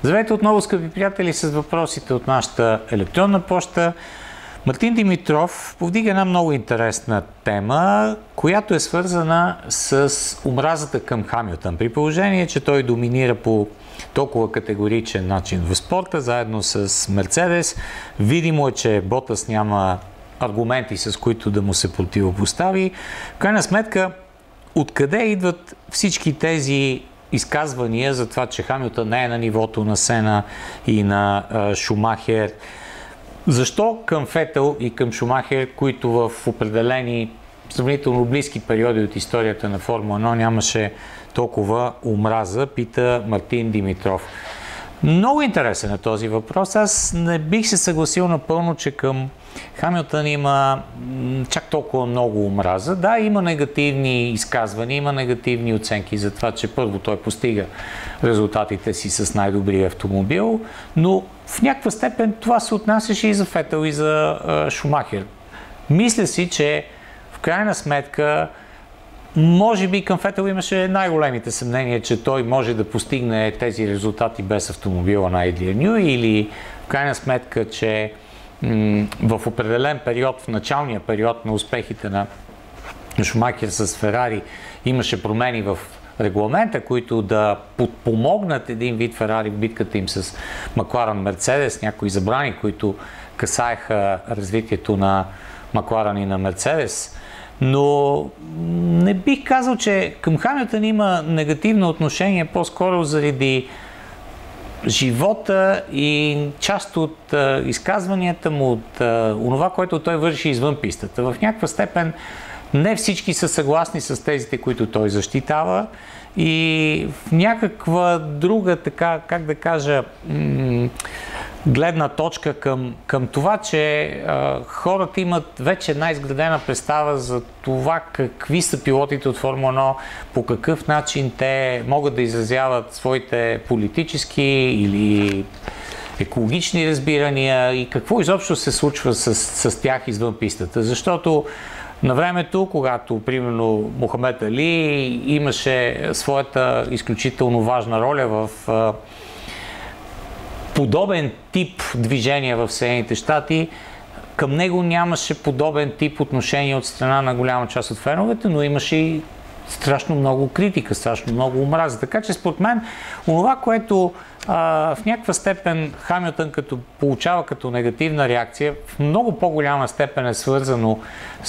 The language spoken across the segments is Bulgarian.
Здравейте отново, скъпи приятели, с въпросите от нашата електронна поща. Мартин Димитров повдига една много интересна тема, която е свързана с омразата към Хамилтън. При положение, че той доминира по толкова категоричен начин в спорта, заедно с Мерцедес, видимо е, че Ботас няма аргументи, с които да му се противопостави. В крайна сметка, откъде идват всички тези изказвания за това, че Хамилтън не е на нивото на Сена и на Шумахер? Защо към Фетел и към Шумахер, които в определени сравнително близки периоди от историята на Формула 1 нямаше толкова омраза, пита Мартин Димитров. Много интересен е този въпрос. Аз не бих се съгласил напълно, че към Хамилтън има чак толкова много омраза. Да, има негативни изказвания, има негативни оценки за това, че първо той постига резултатите си с най-добрия автомобил, но в някаква степен това се отнасяше и за Фетел, и за Шумахер. Мисля си, че в крайна сметка може би към Фетел имаше най-големите съмнения, че той може да постигне тези резултати без автомобила на Adrian Newey, или в крайна сметка, че в определен период, в началния период на успехите на Шумахер с Ферари, имаше промени в регламента, които да подпомогнат един вид Ферари в битката им с Макларен Мерцедес, някои забрани, които касаеха развитието на Макларен и на Мерцедес. Но не бих казал, че към Хамилтън има негативно отношение, по-скоро заради живота и част от изказванията му, от онова, което той върши извън пистата. В някаква степен не всички са съгласни с тезите, които той защитава, и в някаква друга, така, как да кажа, гледна точка към това, че хората имат вече една изградена представа за това какви са пилотите от Формула 1, по какъв начин те могат да изразяват своите политически или екологични разбирания и какво изобщо се случва с тях извън пистата. Защото на времето, когато, примерно, Мохамед Али имаше своята изключително важна роля в подобен тип движение в Съединените щати, към него нямаше подобен тип отношение от страна на голяма част от феновете, но имаше и страшно много критика, страшно много омраза. Така че според мен, онова, което в някаква степен Хамилтън получава като негативна реакция, в много по-голяма степен е свързано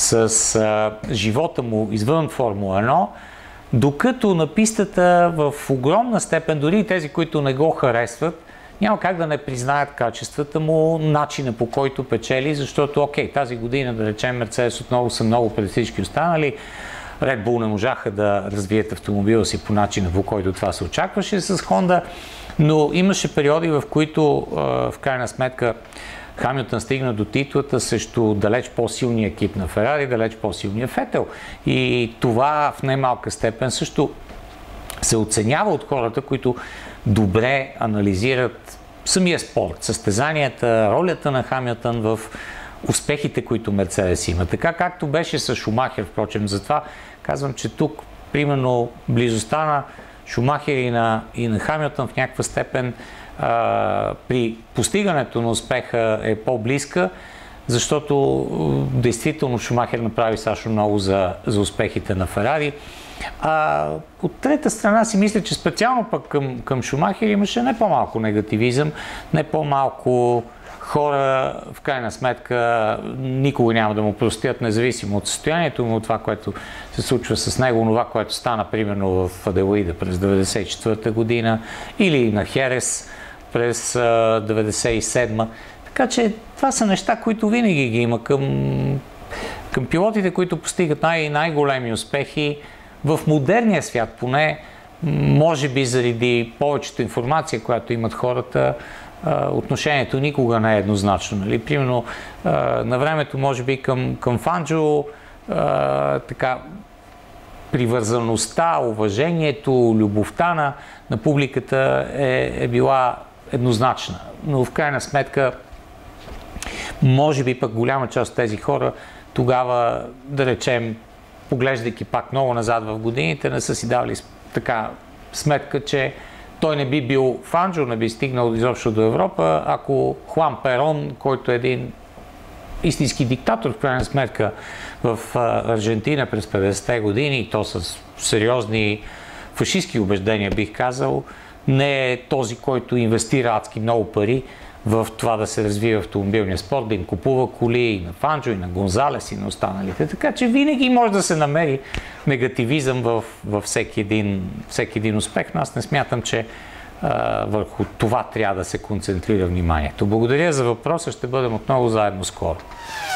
с живота му извън Формула 1, докато на пистата в огромна степен, дори и тези, които не го харесват, няма как да не признаят качествата му, начина по който печели, защото, окей, тази година, да речем, Мерцедес отново са много пред всички останали. Red Bull не можаха да развият автомобила си по начина, по който това се очакваше с Honda, но имаше периоди, в които в крайна сметка Хамилтън стигна до титлата срещу далеч по-силния екип на Ферари, далеч по-силния Фетел. И това в най-малка степен също се оценява от хората, които добре анализират самия спорт, състезанията, ролята на Хамилтън в успехите, които Мерцедес има. Така както беше с Шумахер, впрочем, затова казвам, че тук, примерно, близостта на Шумахер и на Хамилтън в някаква степен при постигането на успеха е по-близка, защото действително Шумахер направи страшно много за успехите на Ферари. От трета страна си мисля, че специално пък към Шумахер имаше не по-малко негативизъм, не по-малко хора, в крайна сметка, никога няма да му простят, независимо от състоянието му, от това, което се случва с него, това, което стана, примерно, в Аделаида през 1994 година, или на Херес през 1997. Така че това са неща, които винаги ги има към пилотите, които постигат най-големи успехи в модерния свят, поне, може би заради повечето информация, която имат хората, отношението никога не е еднозначно. Нали? Примерно, на времето, може би към Фанджо, така, привързаността, уважението, любовта на публиката е била еднозначна. Но в крайна сметка, може би пък голяма част от тези хора тогава, да речем, поглеждайки пак много назад в годините, не са си давали така сметка, че той не би бил Фанджо, не би стигнал изобщо до Европа, ако Хуан Перон, който е един истински диктатор, в крайна сметка, в Аржентина през 50-те години, и то с сериозни фашистски убеждения, бих казал, не е този, който инвестира адски много пари в това да се развива автомобилния спорт, да им купува коли и на Фанджо, и на Гонзалес, и на останалите. Така че винаги може да се намери негативизъм във всеки един успех, но аз не смятам, че върху това трябва да се концентрира вниманието. Благодаря за въпроса, ще бъдем отново заедно скоро.